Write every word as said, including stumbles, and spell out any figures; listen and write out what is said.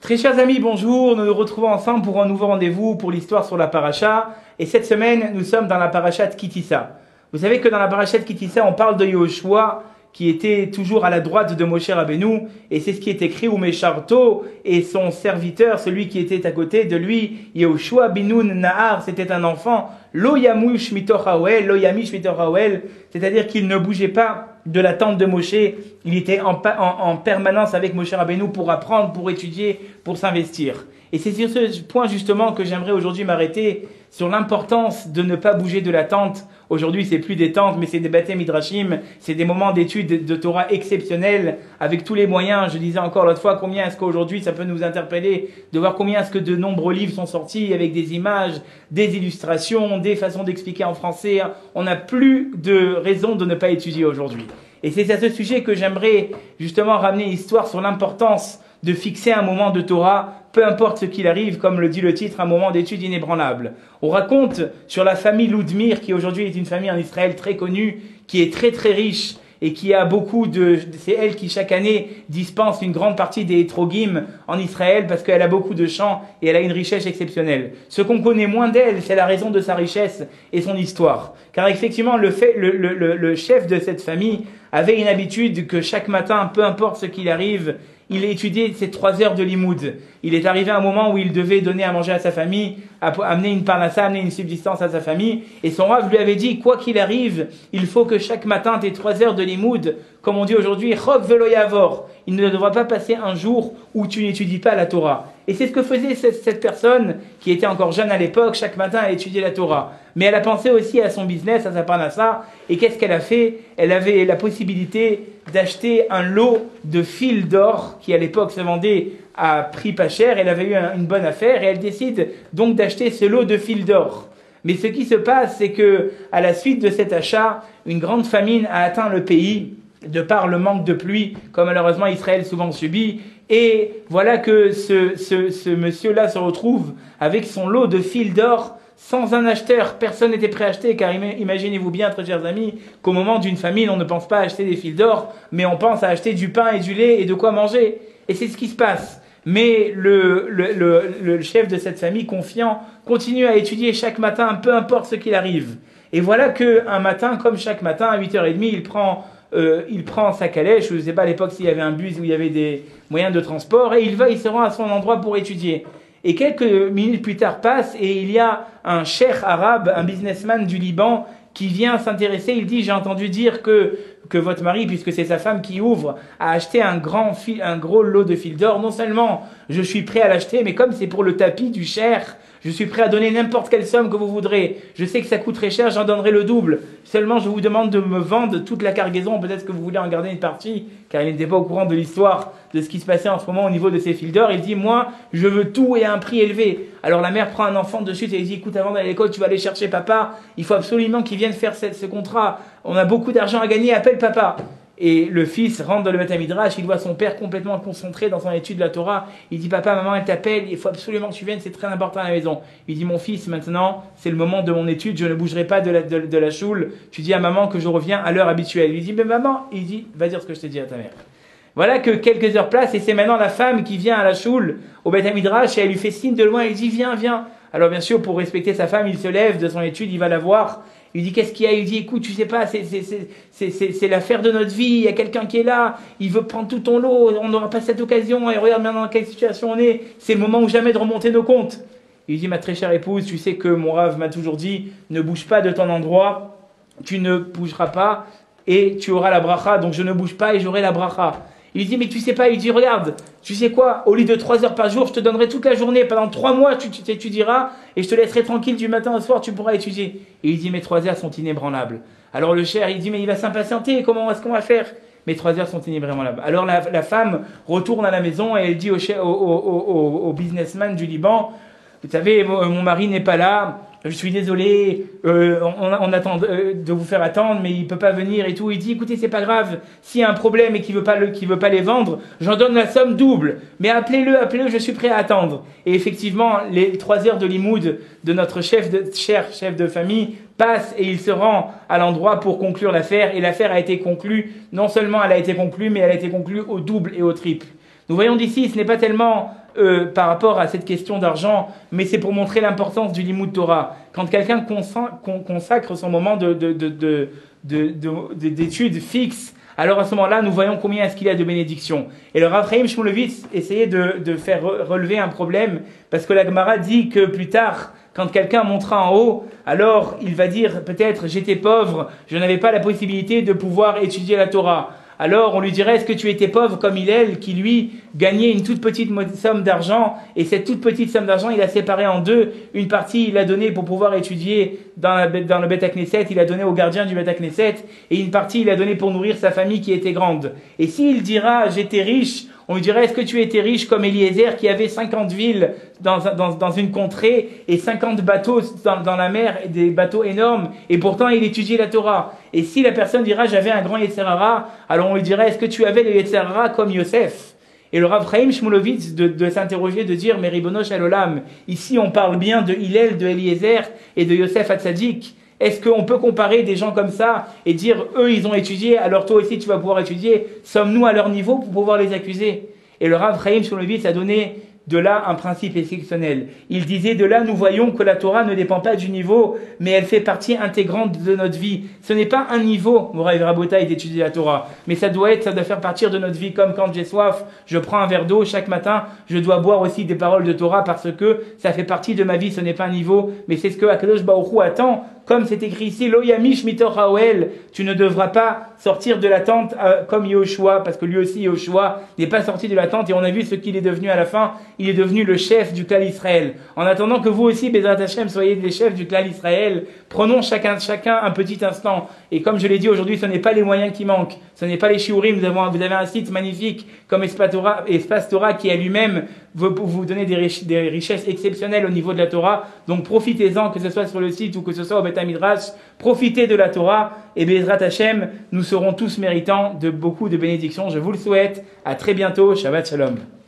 Très chers amis, bonjour, nous nous retrouvons ensemble pour un nouveau rendez-vous pour l'histoire sur la paracha. Et cette semaine, nous sommes dans la paracha de Kitissa. Vous savez que dans la paracha de Kitissa, on parle de Yoshua, qui était toujours à la droite de Moshe Rabbeinu. Et c'est ce qui est écrit, où Mesharto et son serviteur, celui qui était à côté de lui, Yoshua Binun Nahar, c'était un enfant, Lo Yamush Mitoch Haoel, Lo Yamish Mitoch Haoel, c'est-à-dire qu'il ne bougeait pas de la tente de Moshe, il était en, en, en permanence avec Moshe Rabbeinu pour apprendre, pour étudier, pour s'investir. Et c'est sur ce point justement que j'aimerais aujourd'hui m'arrêter, sur l'importance de ne pas bouger de la tente. Aujourd'hui, c'est plus des tentes, mais c'est des bâtés midrashim, c'est des moments d'études de Torah exceptionnels, avec tous les moyens. Je disais encore l'autre fois, combien est-ce qu'aujourd'hui ça peut nous interpeller, de voir combien est-ce que de nombreux livres sont sortis, avec des images, des illustrations, des façons d'expliquer en français. On n'a plus de raison de ne pas étudier aujourd'hui. Et c'est à ce sujet que j'aimerais justement ramener l'histoire sur l'importance de fixer un moment de Torah, peu importe ce qu'il arrive, comme le dit le titre, un moment d'étude inébranlable. On raconte sur la famille Loudmir, qui aujourd'hui est une famille en Israël très connue, qui est très très riche, et qui a beaucoup de... C'est elle qui chaque année dispense une grande partie des Etrogim en Israël, parce qu'elle a beaucoup de champs, et elle a une richesse exceptionnelle. Ce qu'on connaît moins d'elle, c'est la raison de sa richesse et son histoire. Car effectivement, le, fait, le, le, le, le chef de cette famille avait une habitude que chaque matin, peu importe ce qu'il arrive, il étudiait ses trois heures de limoud. Il est arrivé à un moment où il devait donner à manger à sa famille, amener une parnassa, amener une subsistance à sa famille. Et son Rav lui avait dit, quoi qu'il arrive, il faut que chaque matin, tes trois heures de limoud, comme on dit aujourd'hui, chok velo yavor. Il ne devra pas passer un jour où tu n'étudies pas la Torah. Et c'est ce que faisait cette, cette personne, qui était encore jeune à l'époque, chaque matin elle étudiait la Torah. Mais elle a pensé aussi à son business, à sa parnassa. Et qu'est-ce qu'elle a fait? Elle avait la possibilité d'acheter un lot de fils d'or, qui à l'époque se vendait à prix pas cher. Elle avait eu un, une bonne affaire et elle décide donc d'acheter ce lot de fils d'or. Mais ce qui se passe, c'est que à la suite de cet achat, une grande famine a atteint le pays, de par le manque de pluie, comme malheureusement Israël souvent subit. Et voilà que ce, ce, ce monsieur-là se retrouve avec son lot de fils d'or, sans un acheteur. Personne n'était prêt à acheter, car imaginez-vous bien, très chers amis, qu'au moment d'une famine, on ne pense pas à acheter des fils d'or, mais on pense à acheter du pain et du lait et de quoi manger. Et c'est ce qui se passe. Mais le, le, le, le chef de cette famille, confiant, continue à étudier chaque matin, peu importe ce qu'il arrive. Et voilà qu'un matin, comme chaque matin, à huit heures trente, il prend... Euh, il prend sa calèche, je ne sais pas à l'époque s'il y avait un bus où il y avait des moyens de transport, et il va, il se rend à son endroit pour étudier. Et quelques minutes plus tard passent, et il y a un cheikh arabe, un businessman du Liban, qui vient s'intéresser. Il dit, j'ai entendu dire que, que votre mari, puisque c'est sa femme qui ouvre, a acheté un grand fil, un gros lot de fils d'or. Non seulement je suis prêt à l'acheter, mais comme c'est pour le tapis du cheikh, je suis prêt à donner n'importe quelle somme que vous voudrez. Je sais que ça coûte très cher, j'en donnerai le double. Seulement, je vous demande de me vendre toute la cargaison. Peut-être que vous voulez en garder une partie, car il n'était pas au courant de l'histoire de ce qui se passait en ce moment au niveau de ces fils d'or. Il dit, moi, je veux tout et à un prix élevé. Alors la mère prend un enfant de suite et il dit, écoute, avant d'aller à l'école, tu vas aller chercher papa. Il faut absolument qu'il vienne faire ce, ce contrat. On a beaucoup d'argent à gagner, appelle papa. Et le fils rentre dans le Beth Midrash, il voit son père complètement concentré dans son étude de la Torah. Il dit, papa, maman, elle t'appelle, il faut absolument que tu viennes, c'est très important à la maison. Il dit, mon fils, maintenant, c'est le moment de mon étude, je ne bougerai pas de la, de, de la choule. Tu dis à maman que je reviens à l'heure habituelle. Il dit, mais maman, il dit, va dire ce que je t'ai dit à ta mère. Voilà que quelques heures passent et c'est maintenant la femme qui vient à la choule, au Beth Midrash, et elle lui fait signe de loin, elle dit, viens, viens. Alors bien sûr, pour respecter sa femme, il se lève de son étude, il va la voir. Il dit, qu'est-ce qu'il y a? Il dit, écoute, tu sais pas, c'est, c'est, c'est, c'est, c'est, c'est l'affaire de notre vie, il y a quelqu'un qui est là, il veut prendre tout ton lot, on n'aura pas cette occasion, et regarde maintenant dans quelle situation on est, c'est le moment ou jamais de remonter nos comptes. Il dit, ma très chère épouse, tu sais que mon Rav m'a toujours dit, ne bouge pas de ton endroit, tu ne bougeras pas, et tu auras la bracha, donc je ne bouge pas et j'aurai la bracha. Il dit, mais tu sais pas, il dit, regarde, tu sais quoi, au lieu de trois heures par jour, je te donnerai toute la journée, pendant trois mois, tu t'étudieras, et je te laisserai tranquille du matin au soir, tu pourras étudier. Et il dit, mes trois heures sont inébranlables. Alors le cher, il dit, mais il va s'impatienter, comment est-ce qu'on va faire? Mes trois heures sont inébranlables. Alors la, la femme retourne à la maison et elle dit au, au, au, au, au businessman du Liban, vous savez, mon mari n'est pas là, je suis désolé, euh, on, on attend de, de vous faire attendre, mais il peut pas venir et tout. Il dit, écoutez, c'est pas grave, s'il y a un problème et qu'il veut pas le, qu'il veut pas les vendre, j'en donne la somme double. Mais appelez-le, appelez-le, je suis prêt à attendre. Et effectivement, les trois heures de limoud de notre chef de, cher chef de famille passent et il se rend à l'endroit pour conclure l'affaire. Et l'affaire a été conclue, non seulement elle a été conclue, mais elle a été conclue au double et au triple. Nous voyons d'ici, ce n'est pas tellement euh, par rapport à cette question d'argent, mais c'est pour montrer l'importance du Limud Torah. Quand quelqu'un consacre son moment de, de, de, de, de, de, d'études fixes, alors à ce moment-là, nous voyons combien est-ce qu'il y a de bénédictions. Et le Rav Chaim Shmulevitz essayait de, de faire relever un problème, parce que la Gemara dit que plus tard, quand quelqu'un montera en haut, alors il va dire peut-être j'étais pauvre, je n'avais pas la possibilité de pouvoir étudier la Torah. Alors on lui dirait est-ce que tu étais pauvre comme Hillel qui lui gagnait une toute petite somme d'argent et cette toute petite somme d'argent il a séparé en deux. Une partie il a donné pour pouvoir étudier dans, la, dans le Beth Knesset, il a donné au gardien du Beth Knesset et une partie il a donné pour nourrir sa famille qui était grande. Et s'il dira j'étais riche, on lui dirait est-ce que tu étais riche comme Eliezer qui avait cinquante villes dans, dans, dans une contrée et cinquante bateaux dans, dans la mer, des bateaux énormes et pourtant il étudiait la Torah. Et si la personne dira j'avais un grand Yetzer Hara, alors on lui dirait est-ce que tu avais le Yetzer Hara comme Yosef? Et le Rav Chaim Shmulevitz de, de s'interroger, de dire mais Ribono Shel Olam, ici on parle bien de Hillel, de Eliezer et de Yosef Hatzadik. Est-ce qu'on peut comparer des gens comme ça et dire eux ils ont étudié, alors toi aussi tu vas pouvoir étudier? Sommes-nous à leur niveau pour pouvoir les accuser? Et le Rav Chaim Shmulevitz a donné de là un principe exceptionnel. Il disait de là nous voyons que la Torah ne dépend pas du niveau, mais elle fait partie intégrante de notre vie. Ce n'est pas un niveau, Moraï Rabotaï, d'étudier la Torah, mais ça doit être, ça doit faire partir de notre vie. Comme quand j'ai soif, je prends un verre d'eau chaque matin, je dois boire aussi des paroles de Torah parce que ça fait partie de ma vie. Ce n'est pas un niveau, mais c'est ce que Akadosh Baruch Hu attend. Comme c'est écrit ici, Lo yamish mitor haoel, tu ne devras pas sortir de la tente euh, comme Yehoshua, parce que lui aussi Yehoshua n'est pas sorti de la tente et on a vu ce qu'il est devenu à la fin. Il est devenu le chef du clan Israël. En attendant que vous aussi, Bezrat Hashem, soyez les chefs du clan Israël, prenons chacun, chacun un petit instant. Et comme je l'ai dit aujourd'hui, ce n'est pas les moyens qui manquent, ce n'est pas les shiurim. Vous avez, vous avez un site magnifique comme Espace Torah, Espace Torah qui a lui-même veut vous donner des, rich, des richesses exceptionnelles au niveau de la Torah. Donc profitez-en, que ce soit sur le site ou que ce soit au Beth Midrash, profitez de la Torah et Bezrat Hashem, nous serons tous méritants de beaucoup de bénédictions. Je vous le souhaite. À très bientôt. Shabbat Shalom.